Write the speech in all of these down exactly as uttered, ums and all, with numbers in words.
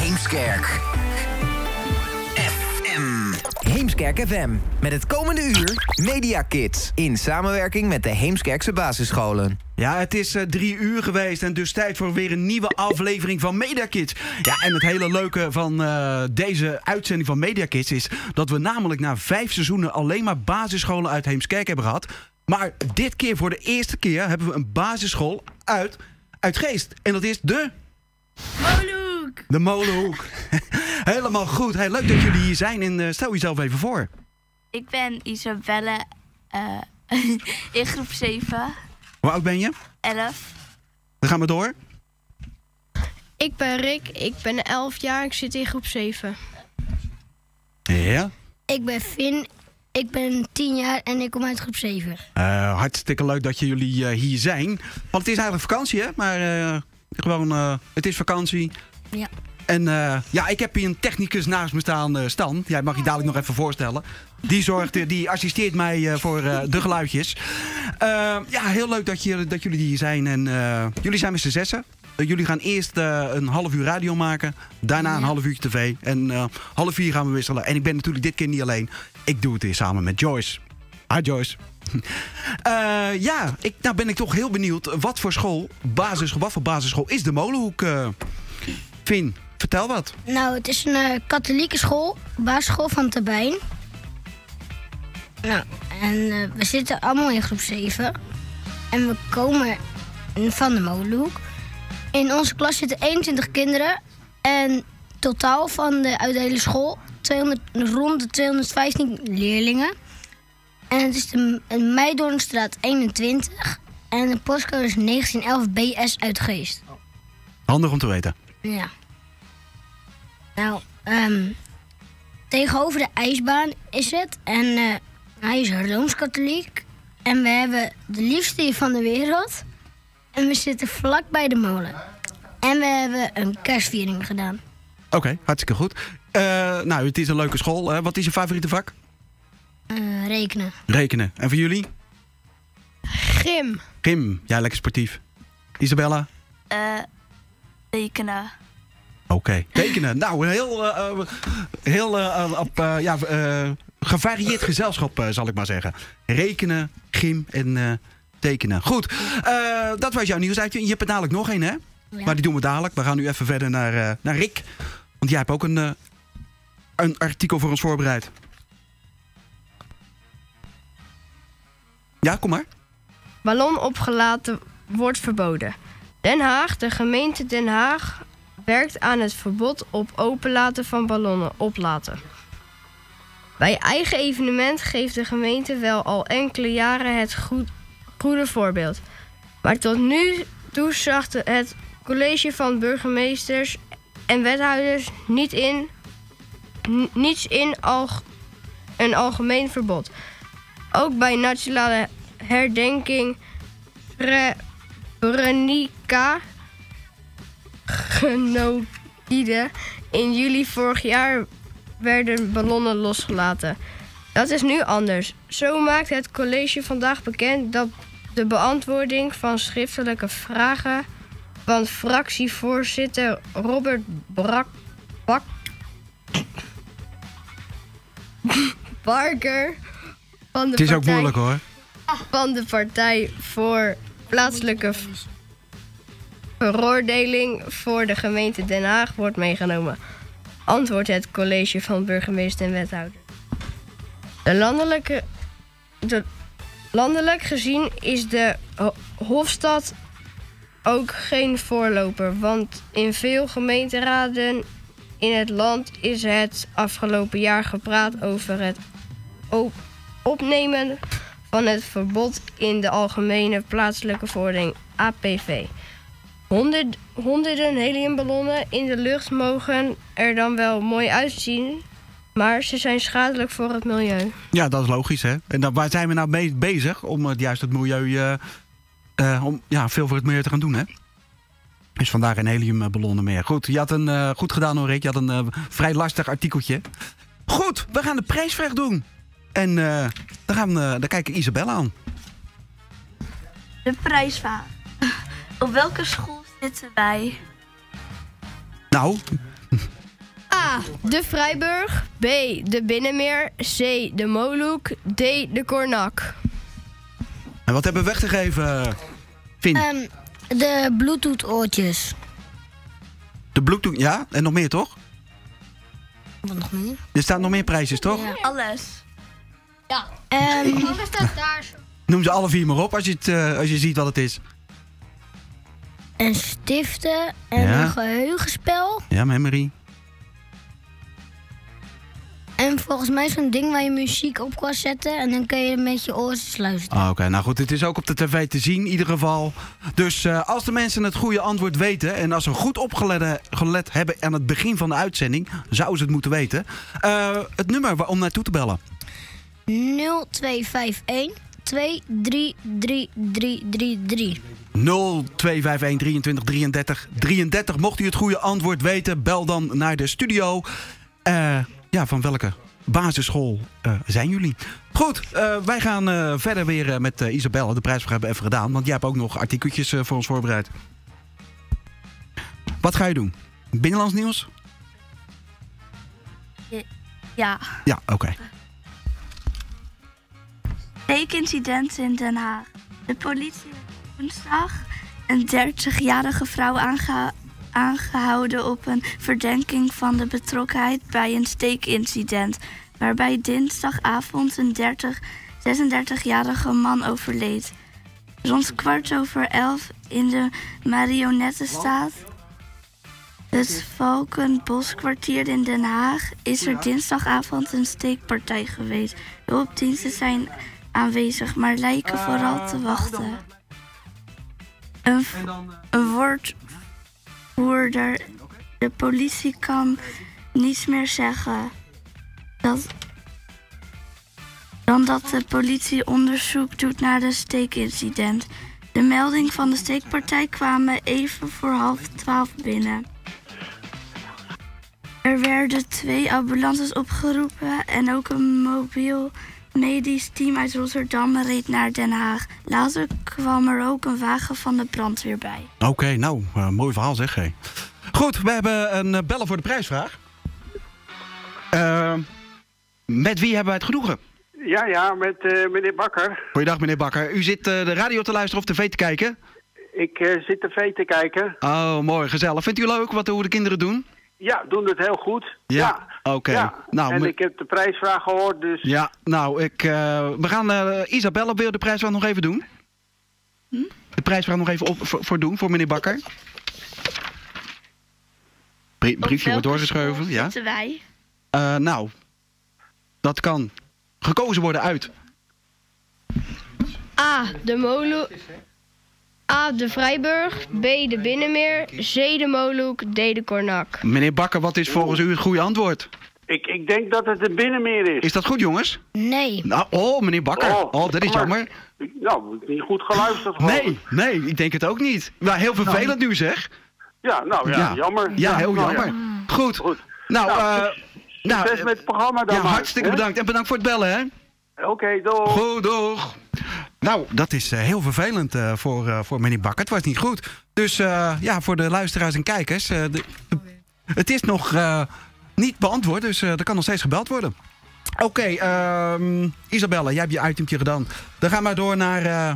Heemskerk F M. Heemskerk F M. Met het komende uur Media Kids. In samenwerking met de Heemskerkse basisscholen. Ja, het is uh, drie uur geweest en dus tijd voor weer een nieuwe aflevering van Media Kids. Ja, en het hele leuke van uh, deze uitzending van Media Kids is dat we namelijk na vijf seizoenen alleen maar basisscholen uit Heemskerk hebben gehad. Maar dit keer voor de eerste keer hebben we een basisschool uit, uit Geest. En dat is de... Molenhoek. De Molenhoek. Helemaal goed. Hey, leuk dat jullie hier zijn en uh, stel jezelf even voor. Ik ben Isabelle uh, in groep zeven. Hoe oud ben je? elf. Dan gaan we door. Ik ben Rick, ik ben elf jaar, ik zit in groep zeven. Ja. Ik ben Finn, ik ben tien jaar en ik kom uit groep zeven. Uh, hartstikke leuk dat jullie uh, hier zijn. Want het is eigenlijk vakantie, hè? Maar uh, gewoon, uh, het is vakantie. Ja. En uh, ja, ik heb hier een technicus naast me staan, uh, Stan. Jij mag je dadelijk nog even voorstellen. Die zorgt, die assisteert mij uh, voor uh, de geluidjes. Uh, ja, heel leuk dat, je, dat jullie hier zijn. En uh, jullie zijn met z'n zessen. Uh, jullie gaan eerst uh, een half uur radio maken. Daarna ja. een half uurtje tv. En uh, half vier gaan we wisselen. En ik ben natuurlijk dit keer niet alleen. Ik doe het hier samen met Joyce. Hi Joyce. uh, ja, ik, nou ben ik toch heel benieuwd. Wat voor school, basisschool, wat voor basisschool is de Molenhoek? Uh, Finn, vertel wat. Nou, het is een uh, katholieke school. Basisschool van Tabijn. Nou, en uh, we zitten allemaal in groep zeven. En we komen van de Molenhoek. In onze klas zitten eenentwintig kinderen. En totaal van de, uit de hele school tweehonderd, rond de tweehonderdvijftien leerlingen. En het is de, de Meidoornstraat eenentwintig. En de postcode is negentien elf B S uit Geest. Handig om te weten. Ja. Nou, um, tegenover de ijsbaan is het. En uh, hij is Rooms-Katholiek. En we hebben de liefste hier van de wereld. En we zitten vlak bij de molen. En we hebben een kerstviering gedaan. Oké, okay, hartstikke goed. Uh, nou, het is een leuke school. Uh, wat is je favoriete vak? Uh, rekenen. Rekenen. En voor jullie? Gym. Gym. Ja, lekker sportief. Isabella? Uh, tekenen. Oké, okay. Tekenen. Nou, een heel, uh, heel uh, op, uh, ja, uh, gevarieerd gezelschap, uh, zal ik maar zeggen. Rekenen, gym en uh, tekenen. Goed, uh, dat was jouw nieuwsuitje. Je hebt er dadelijk nog één, hè? Ja. Maar die doen we dadelijk. We gaan nu even verder naar, uh, naar Rick. Want jij hebt ook een, uh, een artikel voor ons voorbereid. Ja, kom maar. Ballon opgelaten wordt verboden. Den Haag, de gemeente Den Haag werkt aan het verbod op openlaten van ballonnen oplaten. Bij eigen evenement geeft de gemeente wel al enkele jaren het goed, goede voorbeeld. Maar tot nu toe zag het college van burgemeesters en wethouders niet in, n- niets in al, een algemeen verbod. Ook bij nationale herdenking Srebrenica genocide in juli vorig jaar werden ballonnen losgelaten. Dat is nu anders. Zo maakt het college vandaag bekend dat de beantwoording van schriftelijke vragen van fractievoorzitter Robert Brak, Bak, Barker van de Het is partij, ook moeilijk hoor. van de Partij voor Plaatselijke Veroordeling voor de gemeente Den Haag wordt meegenomen. Antwoordt het college van burgemeester en wethouder. De landelijke, de, landelijk gezien is de Hofstad ook geen voorloper. Want in veel gemeenteraden in het land is het afgelopen jaar gepraat over het op, opnemen van het verbod in de Algemene Plaatselijke Verordening A P V. Honderd, honderden heliumballonnen in de lucht mogen er dan wel mooi uitzien, maar ze zijn schadelijk voor het milieu. Ja, dat is logisch, hè. En dan, waar zijn we nou mee bezig om uh, juist het milieu, uh, uh, om ja, veel voor het milieu te gaan doen, hè? Dus vandaar een heliumballonnen meer. Goed, je had een, uh, goed gedaan hoor, Rick. Je had een uh, vrij lastig artikeltje. Goed, we gaan de prijsvraag doen. En uh, dan gaan we, uh, dan kijken Isabelle aan. De prijsvraag. Op welke school zitten wij? Nou, A. De Vrijburg. B. De Binnenmeer. C. De Moluuk. D. De Kornak. En wat hebben we weg te geven, Fien? Um, de Bluetooth-oortjes. De Bluetooth, ja? En nog meer, toch? Wat nog meer? Er staan nog meer prijsjes, toch? Ja. Alles. Ja. Um, Wat staat daar zo? Noem ze alle vier maar op als je, het, uh, als je ziet wat het is. En stiften en Ja. een geheugenspel. Ja, memory. En volgens mij zo'n ding waar je muziek op kan zetten. En dan kun je met je oortjes luisteren. Ah, Oké, nou goed, het is ook op de tv te zien in ieder geval. Dus uh, als de mensen het goede antwoord weten... en als ze goed opgelet gelet hebben aan het begin van de uitzending... zouden ze het moeten weten. Uh, het nummer om naartoe te bellen. nul twee vijf een twee drie drie drie drie drie. nul twee vijf een drieëntwintig drieëndertig drieëndertig. Mocht u het goede antwoord weten, bel dan naar de studio. Uh, ja, van welke basisschool uh, zijn jullie? Goed, uh, wij gaan uh, verder weer uh, met uh, Isabelle. De prijsvraag hebben we even gedaan, want jij hebt ook nog artikeltjes uh, voor ons voorbereid. Wat ga je doen? Binnenlands nieuws? Ja. Ja, oké. Okay. Steekincident in Den Haag. De politie heeft woensdag een dertigjarige vrouw aangeha- aangehouden op een verdenking van de betrokkenheid bij een steekincident, waarbij dinsdagavond een dertig, zesendertigjarige man overleed. Rond kwart over elf in de Marionettenstraat, het Valkenboskwartier in Den Haag, is er dinsdagavond een steekpartij geweest. Hulpdiensten zijn aanwezig, maar lijken vooral te wachten. Een, v- een woordvoerder, de politie kan niets meer zeggen dat, dan dat de politie onderzoek doet naar de steekincident. De melding van de steekpartij kwamen even voor half twaalf binnen. Er werden twee ambulances opgeroepen en ook een mobiel medisch team uit Rotterdam reed naar Den Haag. Later kwam er ook een wagen van de brandweer bij. Oké, okay, nou, uh, mooi verhaal zeg. Hey. Goed, we hebben een uh, bellen voor de prijsvraag. Uh, met wie hebben wij het genoegen? Ja, ja, met uh, meneer Bakker. Goeiedag meneer Bakker. U zit uh, de radio te luisteren of tv te kijken? Ik uh, zit tv te kijken. Oh, mooi, gezellig. Vindt u leuk wat, hoe de kinderen doen? Ja, doen het heel goed. Ja, ja. oké. Okay. Ja. Nou, en me... ik heb de prijsvraag gehoord, dus... Ja, nou, ik, uh, we gaan... Uh, Isabelle, wil je de prijsvraag nog even doen? Hm? De prijsvraag nog even op, voor, voor doen, voor meneer Bakker. Brie, briefje wordt doorgeschoven, ja. Zitten wij? Uh, nou, dat kan gekozen worden uit... A. De Moluuk. A. De Vrijburg. B. De Binnenmeer. C. De Moluuk. D. De Kornak. Meneer Bakker, wat is volgens u het goede antwoord? Ik, ik denk dat het de Binnenmeer is. Is dat goed, jongens? Nee. Nou, oh, meneer Bakker. Oh, oh dat is jammer. Nou, niet goed geluisterd. Nee, nee, ik denk het ook niet. Nou, heel vervelend nu zeg. Ja, nou ja, ja. jammer. Ja, heel nou, jammer. Ja. Goed. Goed. Nou, nou, uh, succes nou, met het programma dan ja, maar, hartstikke hè? bedankt. En bedankt voor het bellen, hè. Oké, okay, doeg. Goed, doeg. Nou, dat is uh, heel vervelend uh, voor, uh, voor meneer Bakker. Het was niet goed. Dus uh, ja, voor de luisteraars en kijkers... Uh, de, de, het is nog uh, niet beantwoord, dus uh, er kan nog steeds gebeld worden. Oké, okay, um, Isabelle, jij hebt je itempje gedaan. Dan gaan we door naar... Uh...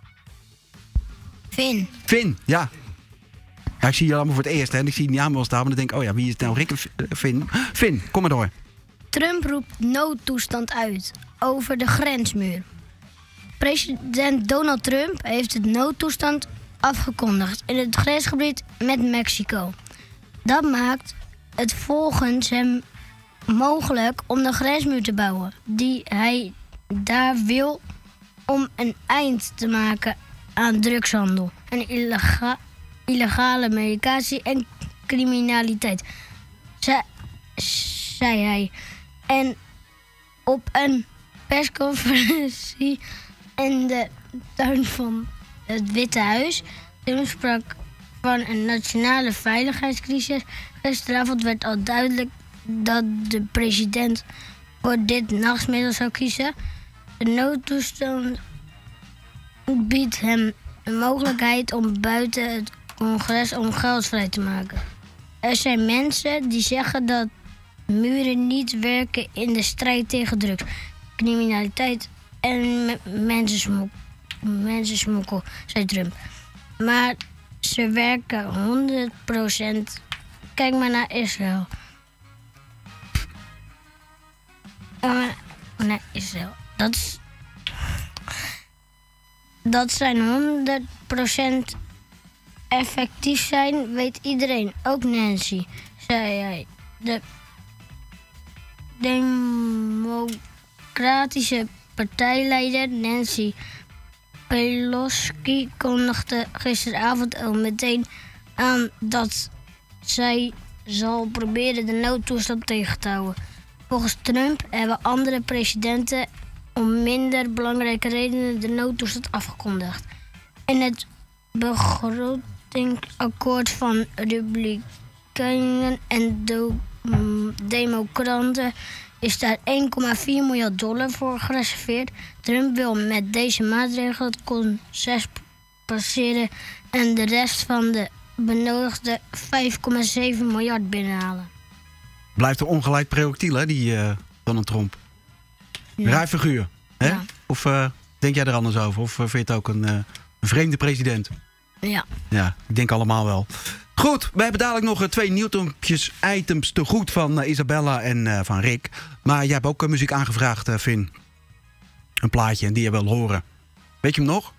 Finn. Finn, ja. Ja, ik zie je allemaal voor het eerst, hè. En ik zie het niet aan wil staan, maar dan denk ik... oh ja, wie is het nou? Rick of Finn? Finn, kom maar door. Trump roept noodtoestand uit over de grensmuur. President Donald Trump heeft het noodtoestand afgekondigd in het grensgebied met Mexico. Dat maakt het volgens hem mogelijk om de grensmuur te bouwen die hij daar wil om een eind te maken aan drugshandel en illega- illegale medicatie en criminaliteit, Ze- zei hij. En op een persconferentie in de tuin van het Witte Huis. Toen sprak van een nationale veiligheidscrisis. Gisteravond werd al duidelijk dat de president voor dit nachtsmiddel zou kiezen. De noodtoestand biedt hem een mogelijkheid om buiten het congres om geld vrij te maken. er zijn mensen die zeggen dat muren niet werken in de strijd tegen drugs, criminaliteit en me- mensensmok- mensensmokkel, zei Trump. Maar ze werken honderd procent. Kijk maar naar Israël. Uh, naar Israël. Dat, is, dat zijn honderd procent effectief zijn, weet iedereen. Ook Nancy, zei hij. De democratische partijleider Nancy Pelosi kondigde gisteravond al meteen aan dat zij zal proberen de noodtoestand tegen te houden. Volgens Trump hebben andere presidenten om minder belangrijke redenen de noodtoestand afgekondigd. In het begrotingsakkoord van Republikeinen en do- mm, Democraten is daar één komma vier miljard dollar voor gereserveerd. Trump wil met deze maatregel het consensus passeren en de rest van de benodigde vijf komma zeven miljard binnenhalen. Blijft er ongelijk projectiel, hè, die uh, Donald Trump. Ja. Raar figuur, hè? Ja. Of uh, denk jij er anders over? Of uh, vind je het ook een, uh, een vreemde president? Ja. Ja, ik denk allemaal wel. Goed, we hebben dadelijk nog uh, twee nieuwtempjes items te goed van uh, Isabella en uh, van Rick. Maar jij hebt ook uh, muziek aangevraagd, uh, Finn. Een plaatje, en die je wil horen. Weet je hem nog?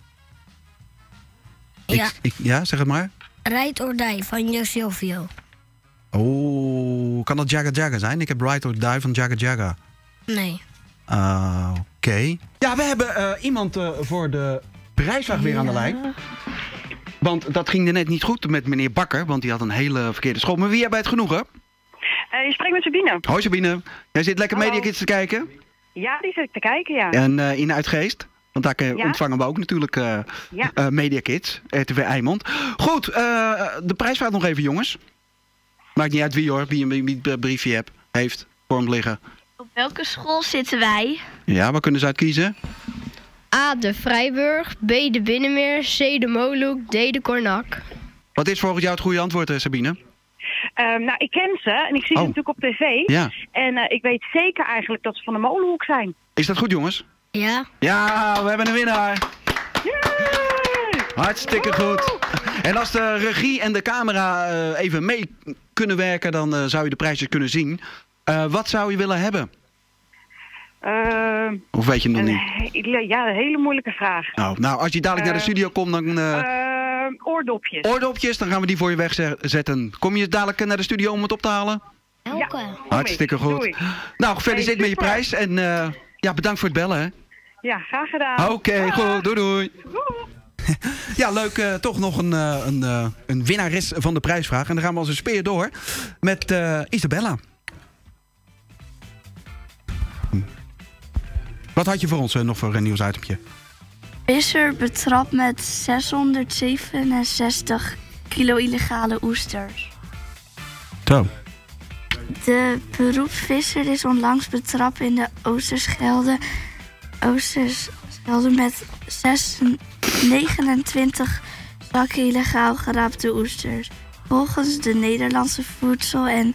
Ja. Ik, ik, ja, zeg het maar. Ride or Die van Jo Silvio. Oh, kan dat Jagga Jagga zijn? Ik heb Ride or Die van Jagga Jagga. Nee. Uh, Oké. Okay. Ja, we hebben uh, iemand uh, voor de prijsvraag weer aan de lijn. Want dat ging er net niet goed met meneer Bakker, want die had een hele verkeerde school. Maar wie hebben het genoegen? Uh, je spreekt met Sabine. Hoi Sabine. Jij zit lekker Hallo. Media Kids te kijken? Ja, die zit ik te kijken, ja. En uh, in Uitgeest? Want daar uh, Ja. ontvangen we ook natuurlijk uh, Ja. uh, Media Kids, R T V Eimond. Goed, uh, de prijsvraag nog even, jongens. Maakt niet uit wie hoor, wie een wie een briefje hebt, heeft voor hem liggen. Op welke school zitten wij? Ja, waar kunnen ze uit kiezen? A. de Vrijburg, B. de Binnenmeer, C. de Moluuk, D. de Kornak. Wat is volgens jou het goede antwoord, uh, Sabine? Ehm, nou, ik ken ze en ik zie Oh. ze natuurlijk op tv. Ja. En uh, ik weet zeker eigenlijk dat ze van de Molenhoek zijn. Is dat goed, jongens? Ja. Ja, we hebben een winnaar. Yay! Hartstikke goed. En als de regie en de camera uh, even mee kunnen werken, dan uh, zou je de prijsjes kunnen zien. Uh, wat zou je willen hebben? Ehm, Of weet je hem nog een niet? hele, ja, een hele moeilijke vraag. Nou, nou, als je dadelijk naar de Uh, studio komt, dan uh, Ehm, oordopjes. oordopjes, dan gaan we die voor je wegzetten. Kom je dadelijk naar de studio om het op te halen? Elke. Kom Hartstikke ik. goed. Doe ik. Nou, gefeliciteerd Hey, met je super. prijs. En uh, ja, bedankt voor het bellen. Hè. Ja, graag gedaan. Oké, Dag. goed. Doei doei. Doei. Ja, leuk. Uh, toch nog een, uh, een, uh, een winnares van de prijsvraag. En dan gaan we als een speer door met uh, Isabella. Hm. Wat had je voor ons uh, nog voor een nieuwsitempje? Visser betrapt met zeshonderdzevenenzestig kilo illegale oesters. Zo. De beroepsvisser is onlangs betrapt in de Oosterschelde, Oosterschelde met zes, negenentwintig zakken illegaal geraapte oesters. Volgens de Nederlandse Voedsel- en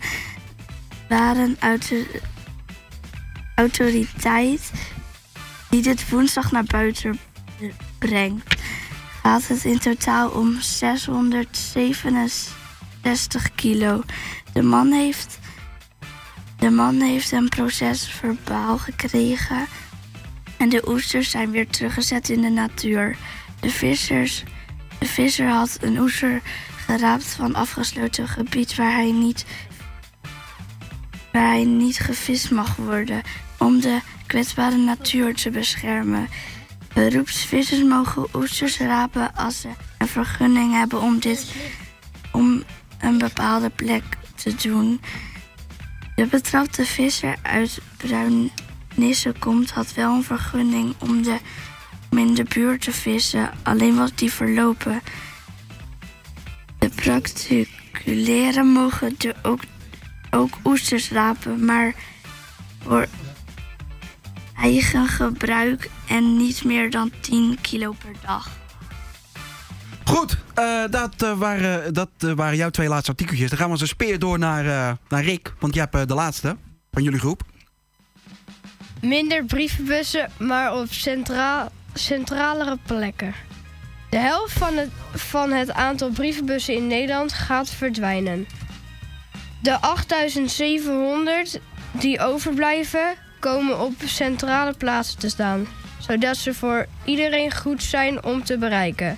Warenautoriteit, die dit woensdag naar buiten brengt, gaat het in totaal om zeshonderdzevenenzestig kilo. De man heeft, de man heeft een procesverbaal gekregen en de oesters zijn weer teruggezet in de natuur. De, vissers, de visser had een oester geraapt van afgesloten gebied waar hij niet, waar hij niet gevist mag worden, om de kwetsbare natuur te beschermen. Beroepsvissers mogen oesters rapen als ze een vergunning hebben om dit om een bepaalde plek te doen. De betrapte visser uit Bruinisse-komt had wel een vergunning om, de, om in de buurt te vissen, alleen was die verlopen. De particulieren mogen de ook, ook oesters rapen, maar voor eigen gebruik en niet meer dan tien kilo per dag. Goed, uh, dat, uh, waren, dat uh, waren jouw twee laatste artikeltjes. Dan gaan we als een speer door naar, uh, naar Rick. Want jij hebt uh, de laatste van jullie groep. Minder brievenbussen, maar op centraal, centralere plekken. De helft van het, van het aantal brievenbussen in Nederland gaat verdwijnen. De achtduizend zevenhonderd die overblijven komen op centrale plaatsen te staan, zodat ze voor iedereen goed zijn om te bereiken.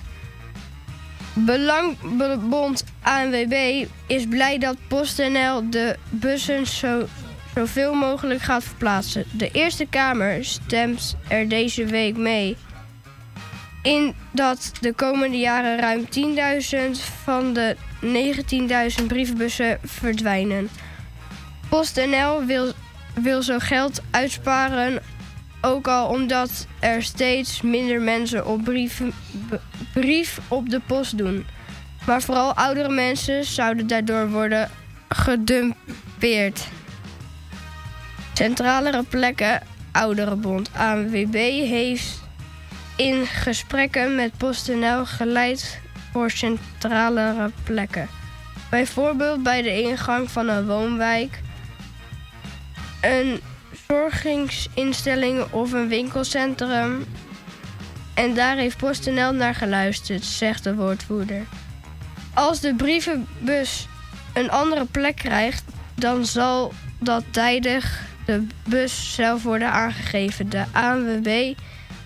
Belangbond A N W B is blij dat PostNL de bussen zo, zoveel mogelijk gaat verplaatsen. De Eerste Kamer stemt er deze week mee in dat de komende jaren ruim tienduizend van de negentienduizend brievenbussen verdwijnen. PostNL wil, wil zo geld uitsparen, ook al omdat er steeds minder mensen op brief, brief op de post doen. Maar vooral oudere mensen zouden daardoor worden gedumpeerd. Centralere plekken, Ouderenbond A N W B heeft in gesprekken met PostNL geleid voor centralere plekken. Bijvoorbeeld bij de ingang van een woonwijk, een verzorgingsinstelling of een winkelcentrum. En daar heeft PostNL naar geluisterd, zegt de woordvoerder. Als de brievenbus een andere plek krijgt, dan zal dat tijdig de bus zelf worden aangegeven. De A N W B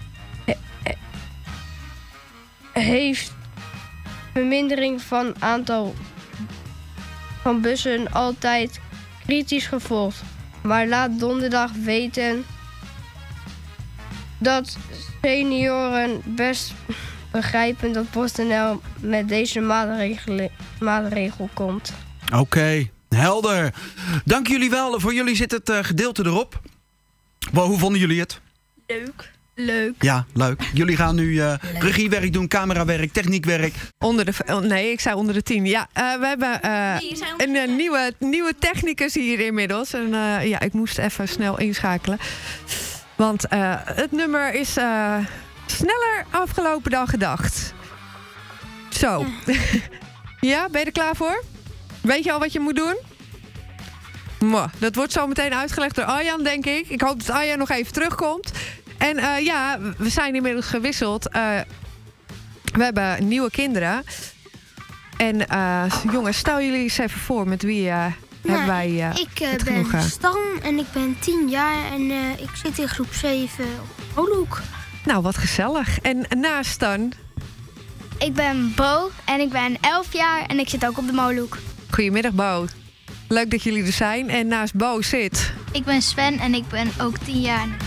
heeft vermindering van aantal van bussen altijd kritisch gevolgd, maar laat donderdag weten dat senioren best begrijpen dat PostNL met deze maatregel, maatregel komt. Oké, okay, helder. Dank jullie wel. Voor jullie zit het uh, gedeelte erop. Wow, hoe vonden jullie het? Leuk. Leuk. Ja, leuk. Jullie gaan nu uh, regiewerk doen, camerawerk, techniekwerk. Onder de, nee, ik zei onder de tien. Ja, uh, we hebben uh, nee, een uh, nieuwe, nieuwe technicus hier inmiddels. En uh, ja, ik moest even snel inschakelen. Want uh, het nummer is uh, sneller afgelopen dan gedacht. Zo. Ja. Ja, ben je er klaar voor? Weet je al wat je moet doen? Mwah, dat wordt zo meteen uitgelegd door Arjan, denk ik. Ik hoop dat Arjan nog even terugkomt. En uh, ja, we zijn inmiddels gewisseld. Uh, we hebben nieuwe kinderen. En uh, jongens, stel jullie eens even voor met wie uh, nou, hebben wij uh, Ik uh, ben Stan en ik ben tien jaar en uh, ik zit in groep zeven op de Moluuk. Nou, wat gezellig. En naast Stan? Ik ben Bo en ik ben elf jaar en ik zit ook op de Moluuk. Goedemiddag, Bo. Leuk dat jullie er zijn. En naast Bo zit... Ik ben Sven en ik ben ook tien jaar en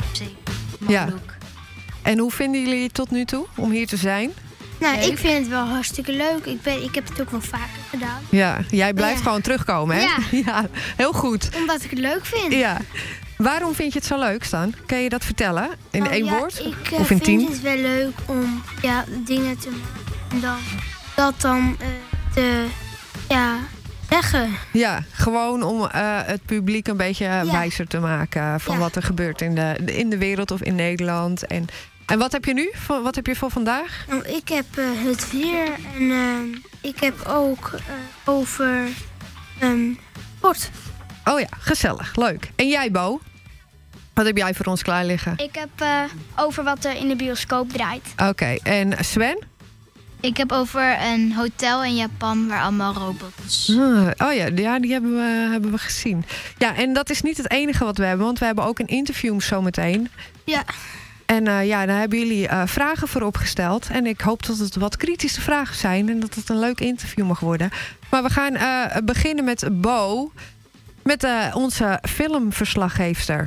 ja. En hoe vinden jullie het tot nu toe om hier te zijn? Nou, leuk. Ik vind het wel hartstikke leuk. Ik, ben, ik heb het ook wel vaker gedaan. Ja, jij blijft ja. gewoon terugkomen, hè? Ja. Ja, heel goed. Omdat ik het leuk vind. Ja. Waarom vind je het zo leuk, Stan? Kan je dat vertellen? In nou, één ja, woord? Ik uh, of in vind tien? het wel leuk om ja, dingen te maken. En dan dat dan uh, te ja, zeggen. Ja, gewoon om uh, het publiek een beetje uh, ja. wijzer te maken van ja. wat er gebeurt in de, in de wereld of in Nederland. En, en wat heb je nu? Wat heb je voor vandaag? Nou, ik heb uh, het weer en uh, ik heb ook uh, over um, sport. Oh ja, gezellig, leuk. En jij, Bo? Wat heb jij voor ons klaar liggen? Ik heb uh, over wat er in de bioscoop draait. Oké, okay. En Sven? Ik heb over een hotel in Japan waar allemaal robots. Ah, oh ja, ja, die hebben we, hebben we gezien. Ja, en dat is niet het enige wat we hebben, want we hebben ook een interview zometeen. Ja. En uh, ja, daar hebben jullie uh, vragen voor opgesteld. En ik hoop dat het wat kritische vragen zijn en dat het een leuk interview mag worden. Maar we gaan uh, beginnen met Bo, met uh, onze filmverslaggeefster.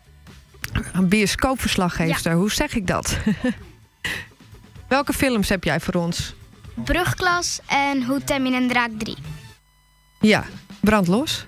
Een bioscoopverslaggeefster, ja. Hoe zeg ik dat? Welke films heb jij voor ons? Brugklas en Hoe tem je een draak drie. Ja, brand los.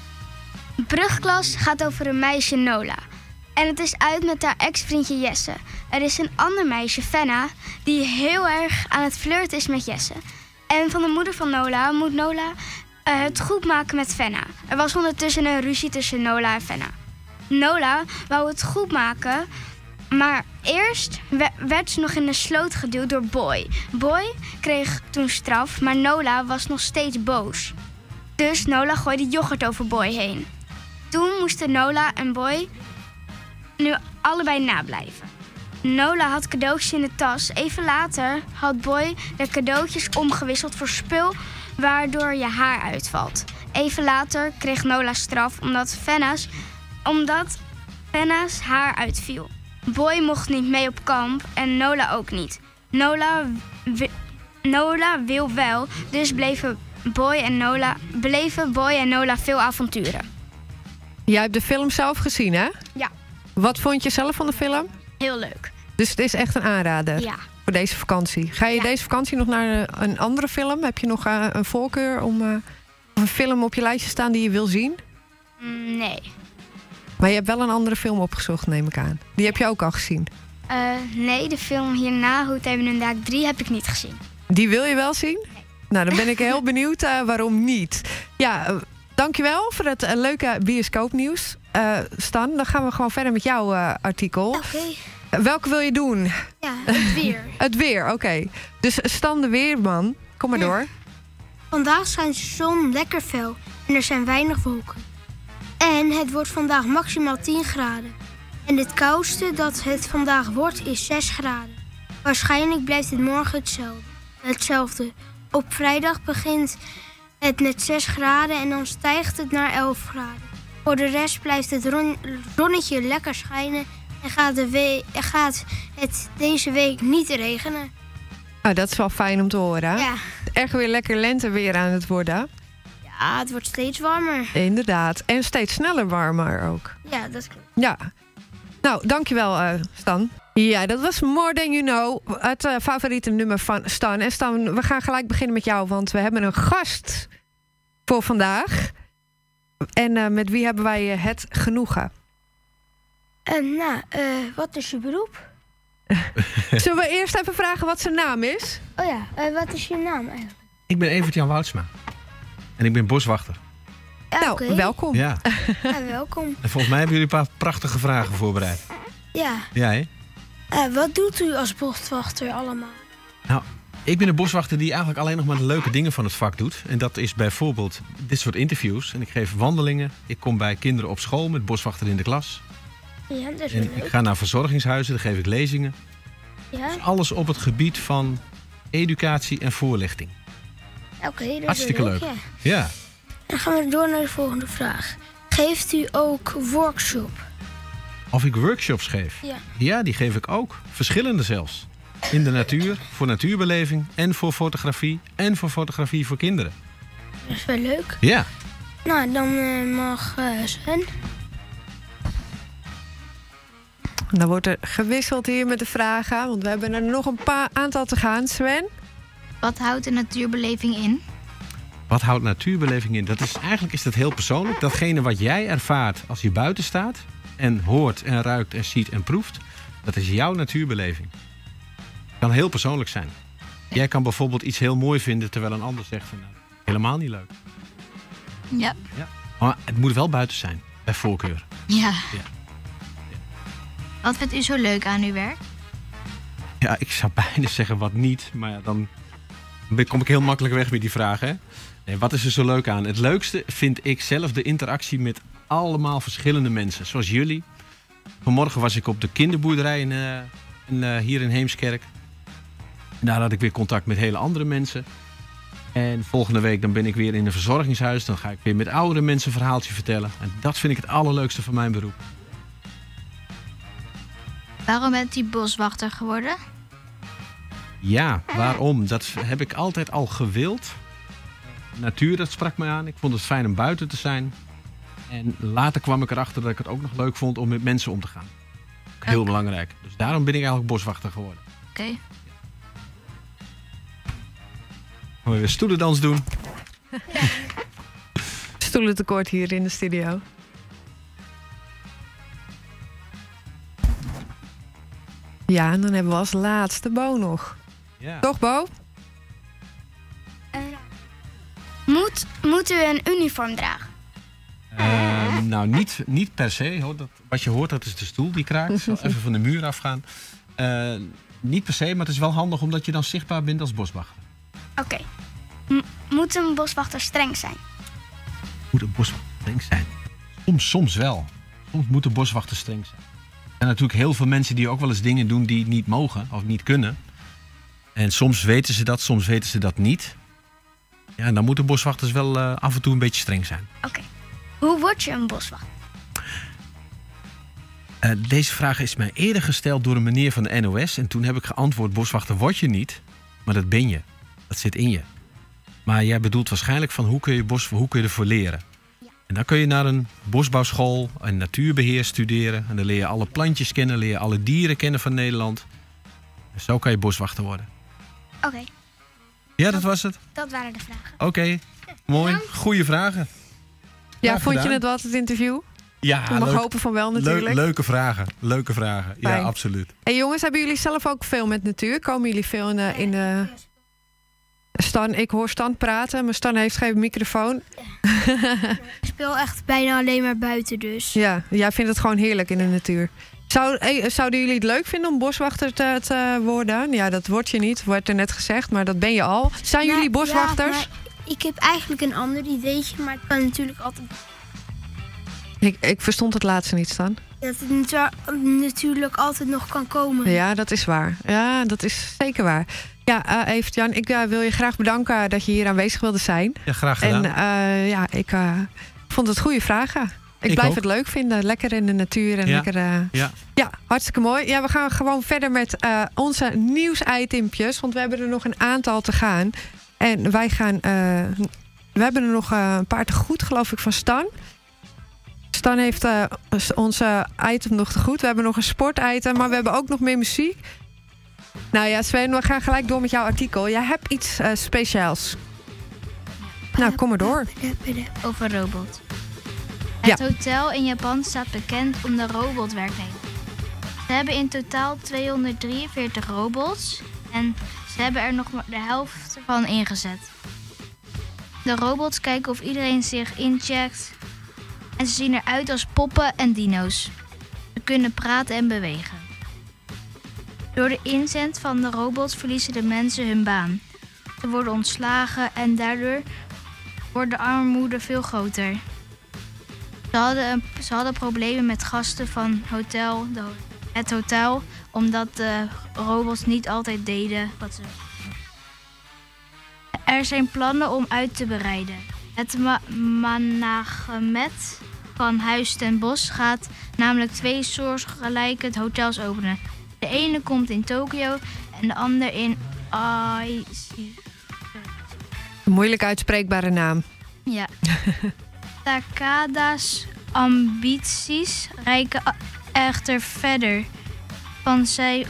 Brugklas gaat over een meisje, Nola. En het is uit met haar ex-vriendje Jesse. Er is een ander meisje, Fenna, die heel erg aan het flirten is met Jesse. En van de moeder van Nola moet Nola uh, het goed maken met Fenna. Er was ondertussen een ruzie tussen Nola en Fenna. Nola wou het goed maken, maar Eerst we- werd ze nog in de sloot geduwd door Boy. Boy kreeg toen straf, maar Nola was nog steeds boos. Dus Nola gooide yoghurt over Boy heen. Toen moesten Nola en Boy nu allebei nablijven. Nola had cadeautjes in de tas. Even later had Boy de cadeautjes omgewisseld voor spul waardoor je haar uitvalt. Even later kreeg Nola straf omdat Fenna's, omdat Fenna's haar uitviel. Boy mocht niet mee op kamp en Nola ook niet. Nola, wi- Nola wil wel, dus bleven Boy en Nola, beleven Boy en Nola veel avonturen. Jij hebt de film zelf gezien, hè? Ja. Wat vond je zelf van de film? Heel leuk. Dus het is echt een aanrader Ja. voor deze vakantie. Ga je Ja. deze vakantie nog naar een, een andere film? Heb je nog uh, een voorkeur om uh, een film op je lijstje staan die je wil zien? Mm, nee. Maar je hebt wel een andere film opgezocht, neem ik aan. Die heb je ook al gezien. Uh, nee, de film hierna, Hoe hebben een Daak drie, heb ik niet gezien. Die wil je wel zien? Nou, dan ben ik heel benieuwd uh, waarom niet. Ja, uh, dankjewel voor het uh, leuke bioscoopnieuws. Uh, Stan, dan gaan we gewoon verder met jouw uh, artikel. Oké. Okay. Uh, welke wil je doen? Ja, het weer. Het weer, oké. Okay. Dus Stan de Weerman, kom maar ja. door. Vandaag schijnt de zon lekker fel en er zijn weinig wolken. En het wordt vandaag maximaal tien graden. En het koudste dat het vandaag wordt is zes graden. Waarschijnlijk blijft het morgen hetzelfde. hetzelfde. Op vrijdag begint het met zes graden en dan stijgt het naar elf graden. Voor de rest blijft het ron- zonnetje lekker schijnen en gaat, de we- gaat het deze week niet regenen. Oh, dat is wel fijn om te horen. Ja. Echt weer lekker lenteweer aan het worden. Ja, het wordt steeds warmer. Inderdaad. En steeds sneller warmer ook. Ja, dat klopt. Ja. Nou, dankjewel uh, Stan. Ja, dat was More Than You Know. Het uh, favoriete nummer van Stan. En Stan, we gaan gelijk beginnen met jou, want we hebben een gast voor vandaag. En uh, met wie hebben wij uh, het genoegen? Uh, nou, uh, wat is je beroep? Zullen we eerst even vragen wat zijn naam is? Oh ja, uh, wat is je naam eigenlijk? Ik ben Evert-Jan Woudsma. En ik ben boswachter. Ja, nou, okay. welkom. Ja. ja, welkom. En volgens mij hebben jullie een paar prachtige vragen voorbereid. Ja. Ja, hè? Uh, wat doet u als boswachter allemaal? Nou, ik ben een boswachter die eigenlijk alleen nog maar de leuke dingen van het vak doet. En dat is bijvoorbeeld dit soort interviews. En ik geef wandelingen. Ik kom bij kinderen op school met boswachter in de klas. Ja, dat is en leuk. ik ga naar verzorgingshuizen, daar geef ik lezingen. Ja? Dus alles op het gebied van educatie en voorlichting. Oké, okay, dat hartstikke is leuk. leuk. Ja. ja. Dan gaan we door naar de volgende vraag. Geeft u ook workshop? Of ik workshops geef? Ja. Ja, die geef ik ook. Verschillende zelfs. In de natuur, voor natuurbeleving en voor fotografie. En voor fotografie voor kinderen. Dat is wel leuk. Ja. Nou, dan uh, mag uh, Sven. Dan wordt er gewisseld hier met de vragen, want we hebben er nog een paar aantal te gaan. Sven? Wat houdt een natuurbeleving in? Wat houdt natuurbeleving in? Dat is, eigenlijk is dat heel persoonlijk. Datgene wat jij ervaart als je buiten staat en hoort en ruikt en ziet en proeft, dat is jouw natuurbeleving. Het kan heel persoonlijk zijn. Jij kan bijvoorbeeld iets heel mooi vinden terwijl een ander zegt van nou, helemaal niet leuk. Ja. Ja. Maar het moet wel buiten zijn, bij voorkeur. Ja. Ja. Wat vindt u zo leuk aan uw werk? Ja, ik zou bijna zeggen wat niet, maar ja, dan kom ik heel makkelijk weg met die vraag. Hè? Nee, wat is er zo leuk aan? Het leukste vind ik zelf de interactie met allemaal verschillende mensen, zoals jullie. Vanmorgen was ik op de kinderboerderij in, uh, in, uh, hier in Heemskerk. En daar had ik weer contact met hele andere mensen. En volgende week dan ben ik weer in een verzorgingshuis. Dan ga ik weer met oudere mensen een verhaaltje vertellen. En dat vind ik het allerleukste van mijn beroep. Waarom bent u boswachter geworden? Ja, waarom? Dat heb ik altijd al gewild. Natuur, dat sprak me aan. Ik vond het fijn om buiten te zijn. En later kwam ik erachter dat ik het ook nog leuk vond om met mensen om te gaan. Ook heel okay. belangrijk. Dus daarom ben ik eigenlijk boswachter geworden. Oké. Okay. Gaan we weer stoelendans doen? Ja. Stoelentekort hier in de studio. Ja, en dan hebben we als laatste Bo nog. Ja. Toch, Bo? Uh, moet, moet u een uniform dragen? Uh, Nou, niet, niet per se. Hoor. Dat, wat je hoort, dat is de stoel die kraakt. Ik zal even van de muur afgaan. Uh, niet per se, maar het is wel handig omdat je dan zichtbaar bent als boswachter. Oké. Okay. M- moet een boswachter streng zijn? Moet een boswachter streng zijn? Soms, soms wel. Soms moet een boswachter streng zijn. Er zijn natuurlijk heel veel mensen die ook wel eens dingen doen die niet mogen of niet kunnen. En soms weten ze dat, soms weten ze dat niet. Ja, en dan moeten boswachters wel uh, af en toe een beetje streng zijn. Oké. Okay. Hoe word je een boswachter? Uh, deze vraag is mij eerder gesteld door een meneer van de N O S. En toen heb ik geantwoord, boswachter word je niet, maar dat ben je. Dat zit in je. Maar jij bedoelt waarschijnlijk van hoe kun je, bos, hoe kun je ervoor leren? Ja. En dan kun je naar een bosbouwschool en natuurbeheer studeren. En dan leer je alle plantjes kennen, leer je alle dieren kennen van Nederland. En zo kan je boswachter worden. Oké. Okay. Ja, dat, dat was het? Dat waren de vragen. Oké, okay. Mooi. Goeie vragen. Ja, Graag vond gedaan. je het wat, het interview? Ja, je mag leuk, hopen van wel natuurlijk. Leuk, leuke vragen. Leuke vragen. Fijn. Ja, absoluut. En jongens, hebben jullie zelf ook veel met natuur? Komen jullie veel in de... In de... Stan, ik hoor Stan praten, maar Stan heeft geen microfoon. Ik speel echt bijna alleen maar buiten dus. Ja, jij vindt het gewoon heerlijk in de natuur. Zou, zouden jullie het leuk vinden om boswachter te, te worden? Ja, dat word je niet, wordt er net gezegd, maar dat ben je al. Zijn nou, jullie boswachters? Ja, ik heb eigenlijk een ander ideetje, maar het kan natuurlijk altijd... Ik, ik verstond het laatste niet, Stan. Dat het natuurlijk altijd nog kan komen. Ja, dat is waar. Ja, dat is zeker waar. Ja, uh, Evert-Jan, ik uh, wil je graag bedanken dat je hier aanwezig wilde zijn. Ja, graag gedaan. En uh, ja, ik uh, vond het goede vragen. Ik, ik blijf ook. het leuk vinden. Lekker in de natuur. En ja. lekker, uh, ja. ja, hartstikke mooi. Ja, we gaan gewoon verder met uh, onze nieuwsitempjes. Want we hebben er nog een aantal te gaan. En wij gaan... Uh, we hebben er nog uh, een paar te goed, geloof ik, van Stan. Stan heeft uh, onze item nog te goed. We hebben nog een sportitem, maar we hebben ook nog meer muziek. Nou ja, Sven, we gaan gelijk door met jouw artikel. Jij hebt iets uh, speciaals. Nou, kom maar door. Over robot. Het ja. hotel in Japan staat bekend om de robotwerknemers. Ze hebben in totaal tweehonderddrieënveertig robots en ze hebben er nog maar de helft van ingezet. De robots kijken of iedereen zich incheckt en ze zien eruit als poppen en dino's. Ze kunnen praten en bewegen. Door de inzet van de robots verliezen de mensen hun baan. Ze worden ontslagen en daardoor wordt de armoede veel groter. Ze hadden, ze hadden problemen met gasten van hotel, de, het hotel, omdat de robots niet altijd deden wat ze wilden. Er zijn plannen om uit te breiden. Het ma- management van Huis ten Bosch gaat namelijk twee soortgelijke hotels openen. De ene komt in Tokio en de ander in Aichi. Moeilijk uitspreekbare naam. Ja. Takada's ambities reiken echter verder. Van zij,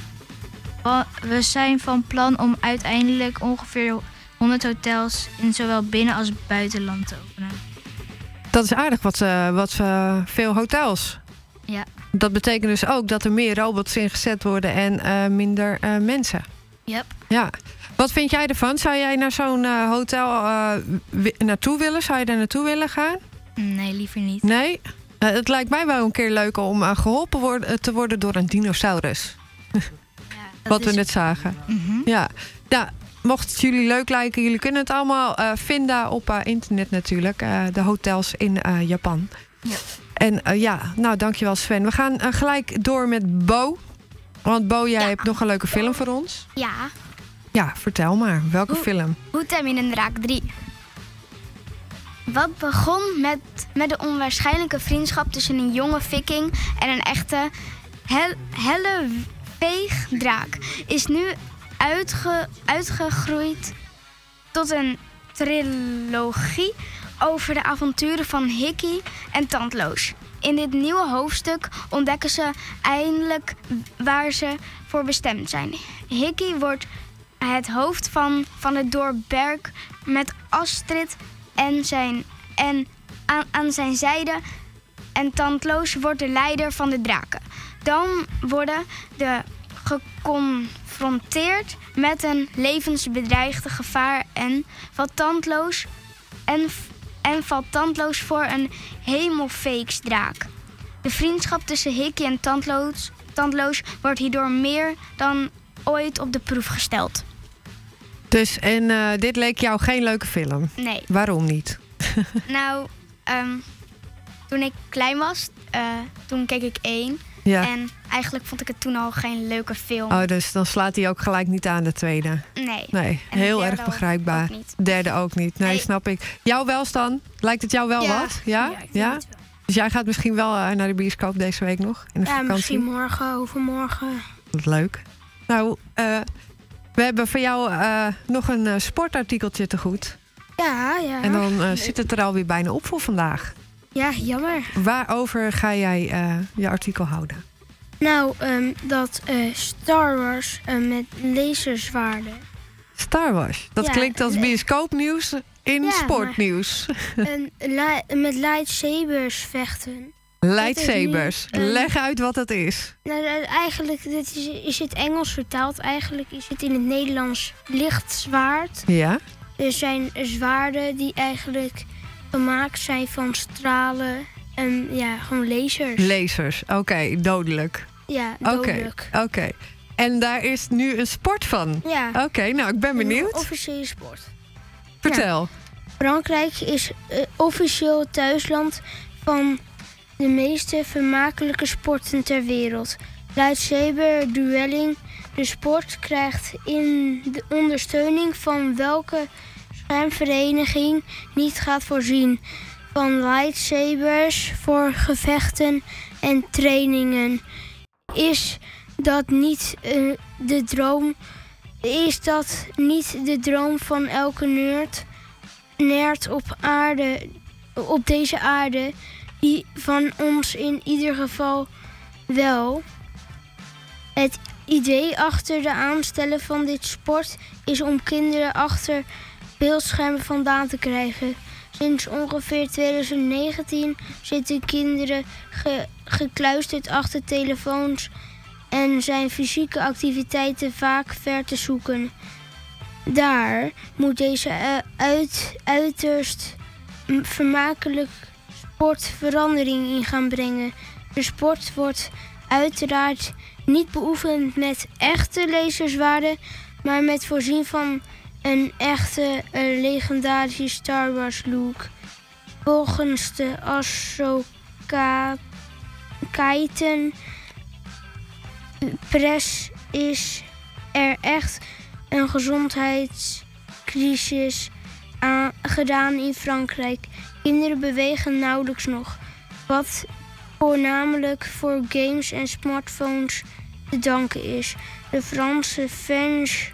we zijn van plan om uiteindelijk ongeveer honderd hotels in zowel binnen- als buitenland te openen. Dat is aardig, wat, uh, wat uh, veel hotels. Ja. Dat betekent dus ook dat er meer robots ingezet worden en uh, minder uh, mensen. Yep. Ja. Wat vind jij ervan? Zou jij naar zo'n uh, hotel uh, w- naartoe willen? Zou je daar naartoe willen gaan? Nee, liever niet. Nee? Uh, het lijkt mij wel een keer leuk om uh, geholpen worden, te worden door een dinosaurus. Ja, wat we is... net zagen. Mm-hmm. Ja. Ja. Mocht het jullie leuk lijken, jullie kunnen het allemaal uh, vinden op uh, internet natuurlijk. Uh, de hotels in uh, Japan. Ja. En uh, ja, nou dankjewel Sven. We gaan uh, gelijk door met Bo. Want Bo, jij ja. hebt nog een leuke film voor ons. Ja. Ja, vertel maar. Welke Hoe, film? Hoe tem je een draak drie? Wat begon met, met de onwaarschijnlijke vriendschap tussen een jonge viking en een echte hel, helle veegdraak is nu uitge, uitgegroeid tot een trilogie over de avonturen van Hickey en Tandloos. In dit nieuwe hoofdstuk ontdekken ze eindelijk waar ze voor bestemd zijn. Hickey wordt het hoofd van, van het dorp Berg met Astrid en zijn, en aan, aan zijn zijde. En Tandloos wordt de leider van de draken. Dan worden de geconfronteerd met een levensbedreigend gevaar en wat Tandloos en, en valt tandloos voor een hemelfeeksdraak. De vriendschap tussen Hikkie en tandloos, tandloos wordt hierdoor meer dan ooit op de proef gesteld. Dus, en uh, dit leek jou geen leuke film? Nee. Waarom niet? Nou, um, toen ik klein was, uh, toen keek ik één. Ja. En eigenlijk vond ik het toen al geen leuke film. Oh, dus dan slaat hij ook gelijk niet aan, de tweede? Nee. Nee, En de heel derde erg begrijpbaar. ook niet. Derde ook niet. Nee, Nee. snap ik. Jou wel, Stan? Lijkt het jou wel Ja. wat? Ja? Ja, ik denk Ja? het wel. Dus jij gaat misschien wel uh, naar de bioscoop deze week nog? In de Ja, vakantie? misschien morgen, overmorgen. Wat leuk. Nou, uh, we hebben voor jou uh, nog een uh, sportartikeltje te goed. Ja, ja. En dan uh, zit het er alweer bijna op voor vandaag. Ja, jammer. Waarover ga jij uh, je artikel houden? Nou, um, dat uh, Star Wars uh, met laserzwaarden. Star Wars. Dat Ja, klinkt als nee. bioscoopnieuws in Ja, sportnieuws. En li- met lightsabers vechten. Lightsabers. Dat is nu, um, Leg uit wat dat is. Nou, uh, eigenlijk dit is, is het Engels vertaald. Eigenlijk is het in het Nederlands lichtzwaard. Ja. Er zijn zwaarden die eigenlijk gemaakt zijn van stralen en ja, gewoon lasers. Lasers. Oké, okay, dodelijk. Ja, Oké, dodelijk. oké. Okay. En daar is nu een sport van? Ja. Oké, okay, nou, ik ben benieuwd. Een officiële sport. Vertel. Ja. Frankrijk is uh, officieel het thuisland van de meeste vermakelijke sporten ter wereld. Lightsaber duelling. De sport krijgt in de ondersteuning van welke schermvereniging niet gaat voorzien van lightsabers voor gevechten en trainingen. Is dat niet uh, de droom? Is dat niet de droom van elke nerd, nerd op aarde, op deze aarde, die van ons in ieder geval wel? Het idee achter de aanstellen van dit sport is om kinderen achter beeldschermen vandaan te krijgen. Sinds ongeveer twintig negentien zitten kinderen ge- gekluisterd achter telefoons en zijn fysieke activiteiten vaak ver te zoeken. Daar moet deze uh, uit, uiterst vermakelijk sport verandering in gaan brengen. De sport wordt uiteraard niet beoefend met echte laserzwaarden, maar met voorzien van een echte uh, legendarische Star Wars look. Volgens de Associated Press is er echt een gezondheidscrisis aan, gedaan in Frankrijk. Kinderen bewegen nauwelijks nog, wat voornamelijk voor games en smartphones te danken is. De Franse French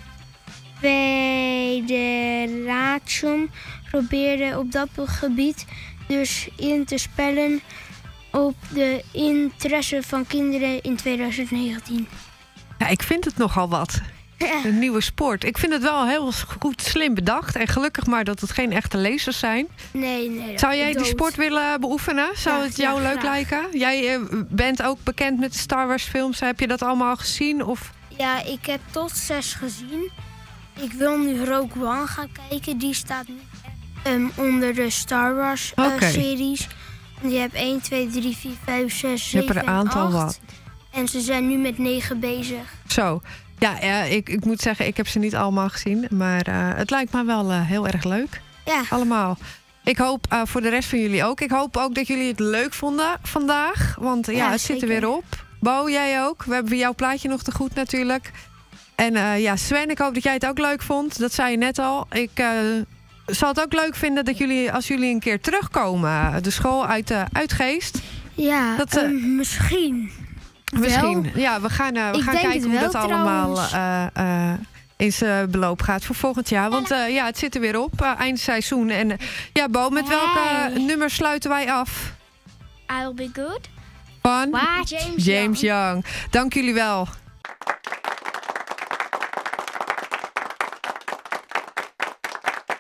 Federation probeerde op dat gebied dus in te spellen op de interesse van kinderen in twintig negentien. Ja, ik vind het nogal wat. Ja. Een nieuwe sport. Ik vind het wel heel goed slim bedacht. En gelukkig maar dat het geen echte lasers zijn. Nee, nee. Zou jij dood. die sport willen beoefenen? Zou Ja, het jou ja, leuk graag. lijken? Jij uh, bent ook bekend met de Star Wars films. Heb je dat allemaal gezien? Of? Ja, ik heb tot zes gezien. Ik wil nu Rogue One gaan kijken. Die staat nu um, onder de Star Wars uh, Oké. series. Je hebt één, twee, drie, vier, vijf, zes, Je hebt zeven er een aantal en acht. wat. En ze zijn nu met negen bezig. Zo. Ja, ja ik, ik moet zeggen, ik heb ze niet allemaal gezien. Maar uh, het lijkt me wel uh, heel erg leuk. Ja. Allemaal. Ik hoop uh, voor de rest van jullie ook. Ik hoop ook dat jullie het leuk vonden vandaag. Want uh, ja, Ja, het zit er zeker. weer op. Bo, jij ook. We hebben jouw plaatje nog te goed natuurlijk. En uh, ja, Sven, ik hoop dat jij het ook leuk vond. Dat zei je net al. Ik uh, zal het ook leuk vinden dat jullie, als jullie een keer terugkomen, de school uit, uh, uit Geest. Ja, Dat, uh, um, misschien. Misschien. Wel. Ja, we gaan, uh, we Ik gaan denk kijken het hoe wel, dat allemaal trouwens. uh, uh, in zijn beloop gaat voor volgend jaar. Want uh, ja, het zit er weer op. Uh, eind seizoen. En uh, ja, Bo, met welke Hey. nummer sluiten wij af? I'll be good. Van Waar? James, James Young. Dank jullie wel.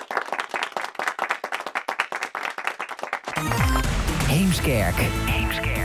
Heemskerk. Heemskerk.